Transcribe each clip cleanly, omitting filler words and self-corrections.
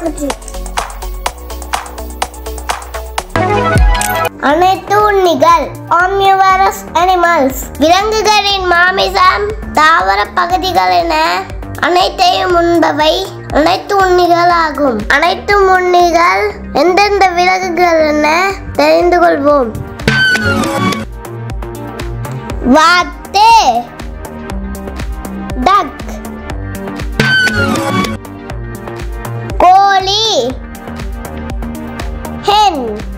குட்டி. அனைத்து உண்ணிகள் Omnivorous animals. விலங்குகளின் மாமிசம், தாவர பகுதிகள் என அனைத்தையும் உண்பவை அனைத்து உண்ணிகள் ஆகும். அனைத்து உண்ணிகள் எந்தெந்த விலங்குகள் என தெரிந்து கொள்வோம். வாத்து, டக், கோழி, hen,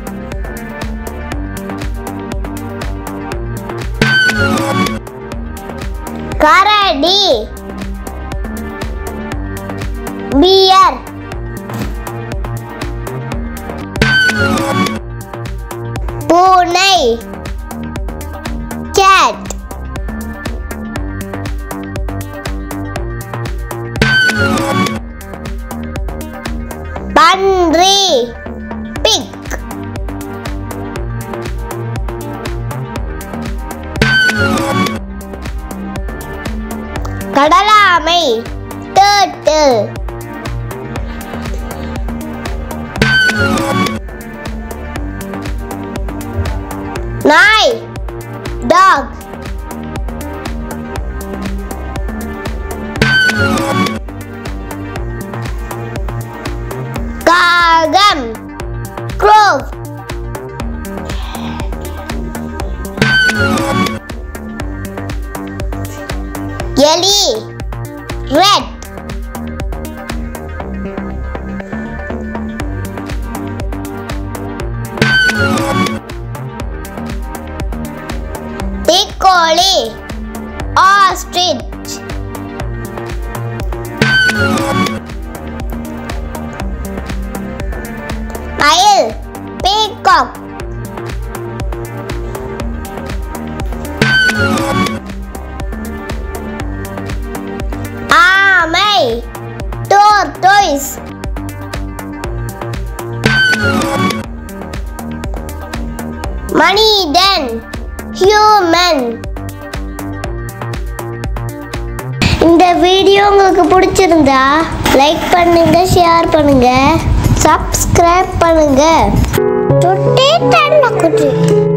கரடி, பியர், பூனை, cat, பன்றி, pig, கடலாமை, turtle, நாய், dog, காகம், crow, எலி, rat, தீக்கோழி, ostrich, மயில், peacock, ஆமை, tortoise, மனிதன், human. இந்த வீடியோ உங்களுக்கு பிடிச்சிருந்தா லைக் பண்ணுங்க, ஷேர் பண்ணுங்க, சப்ஸ்கிரைப் பண்ணுங்க. தொட்டே தள்ள குட்டி.